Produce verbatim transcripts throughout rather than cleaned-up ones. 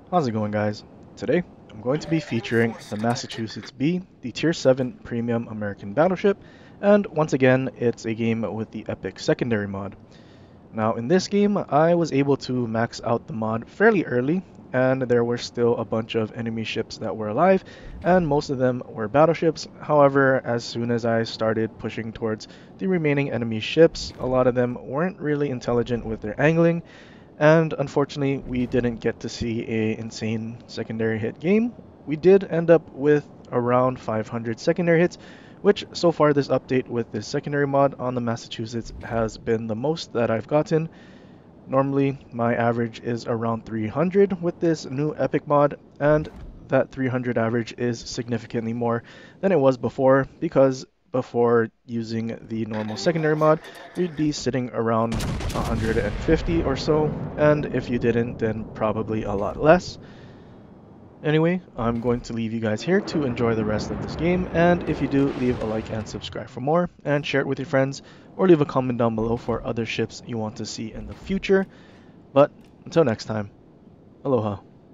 How's it going, guys? Today, I'm going to be featuring the Massachusetts B, the Tier seven Premium American Battleship, and once again, it's a game with the epic Secondary mod. Now, in this game, I was able to max out the mod fairly early, and there were still a bunch of enemy ships that were alive, and most of them were battleships. However, as soon as I started pushing towards the remaining enemy ships, a lot of them weren't really intelligent with their angling, and unfortunately, we didn't get to see a insane secondary hit game. We did end up with around five hundred secondary hits, which so far this update with this secondary mod on the Massachusetts has been the most that I've gotten. Normally, my average is around three hundred with this new epic mod, and that three hundred average is significantly more than it was before, because before using the normal secondary mod, you'd be sitting around one hundred fifty or so, and if you didn't, then probably a lot less. Anyway, I'm going to leave you guys here to enjoy the rest of this game, and if you do, leave a like and subscribe for more, and share it with your friends, or leave a comment down below for other ships you want to see in the future. But until next time, aloha.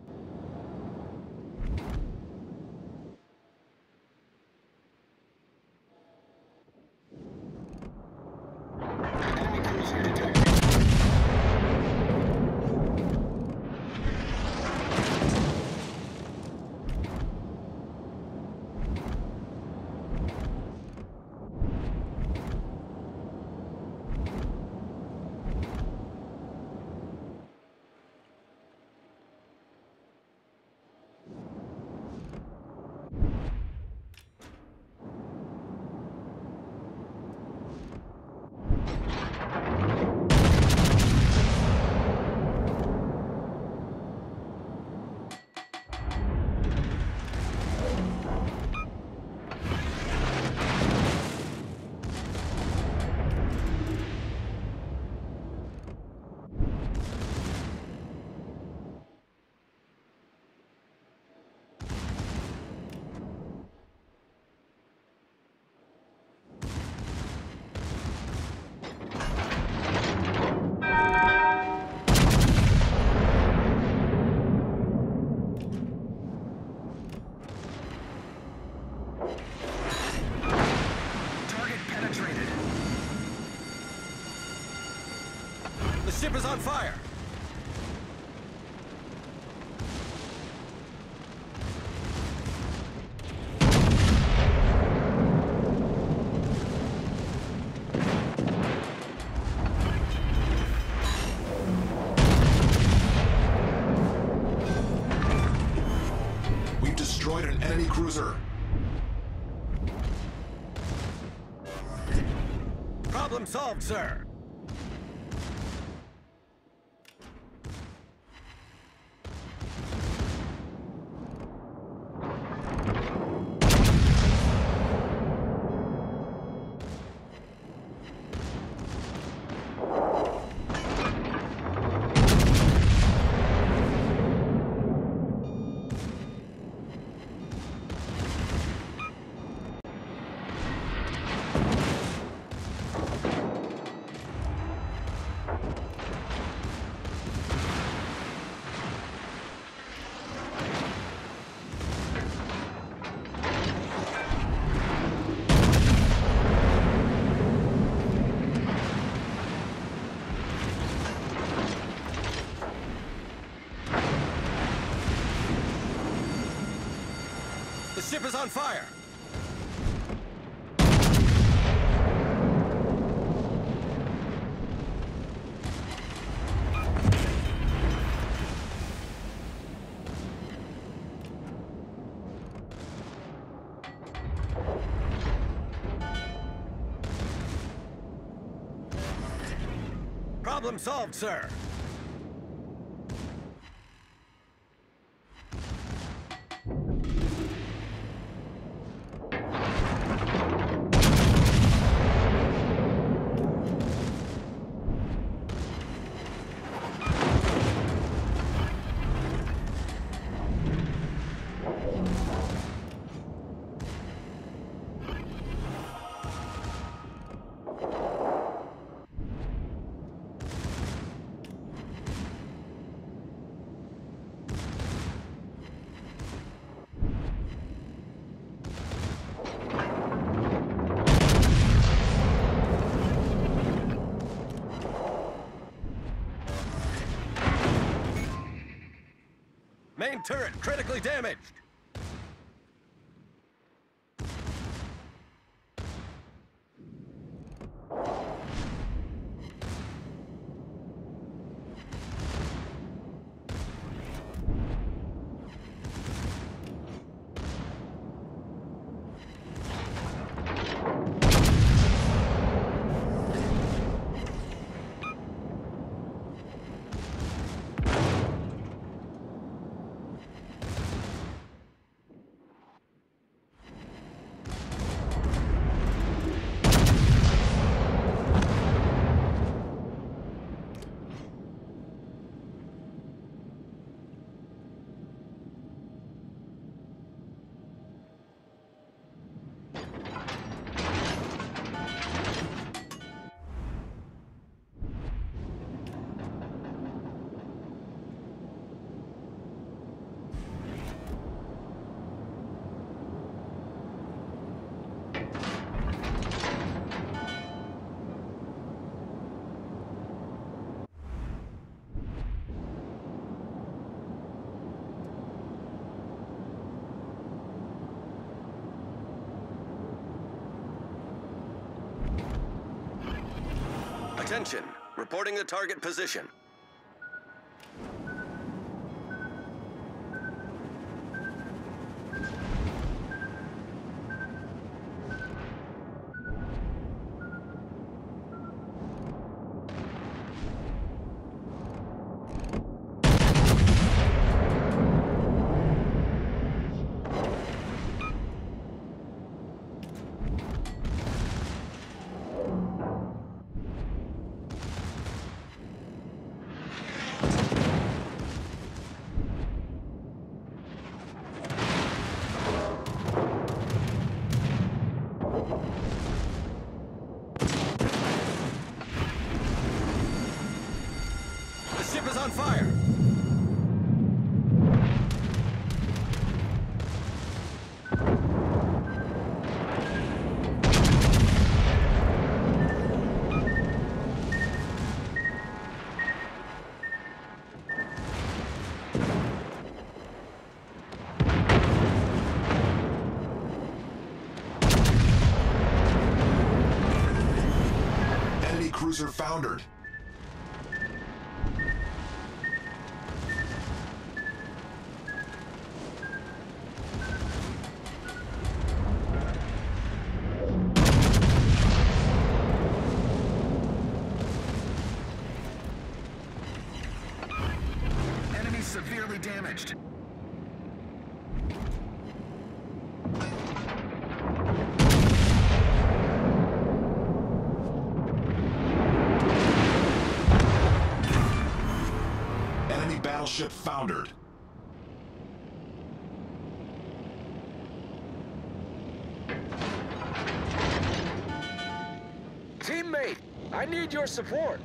Target penetrated. The ship is on fire. We've destroyed an enemy cruiser. Problem solved, sir. The ship is on fire. Problem solved, sir. Main turret critically damaged. Attention, reporting the target position. The ship is on fire! Enemy cruiser foundered. Enemy severely damaged. Enemy battleship foundered. Teammate, I need your support.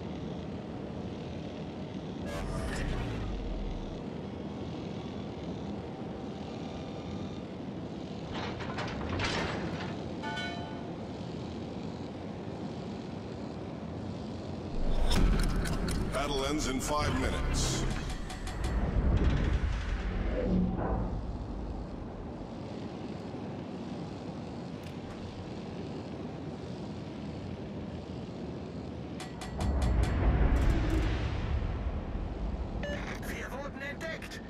Battle ends in five minutes. Wir wurden entdeckt!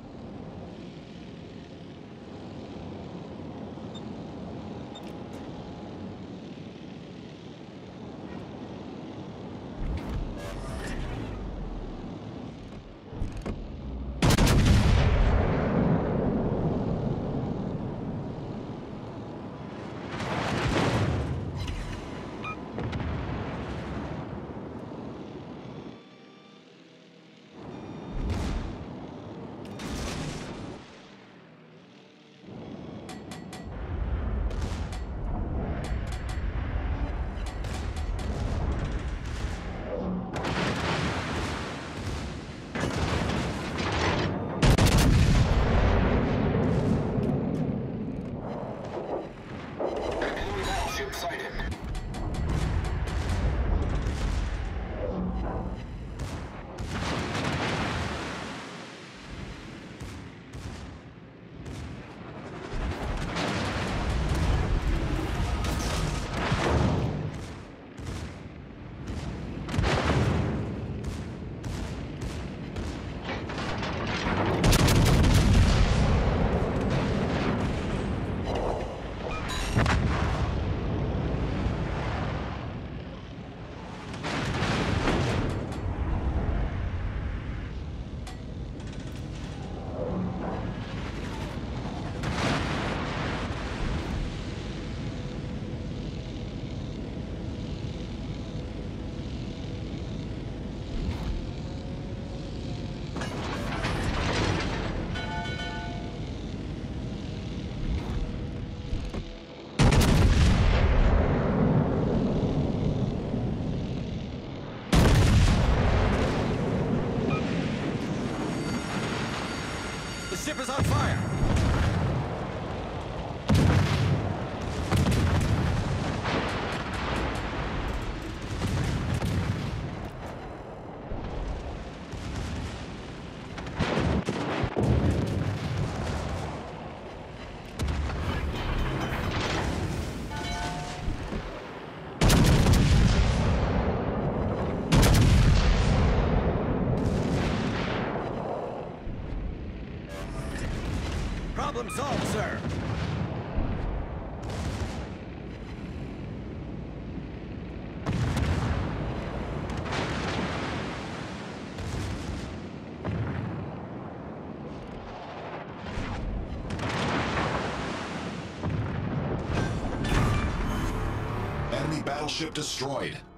ship is on fire! Problem solved, sir. Enemy battleship destroyed.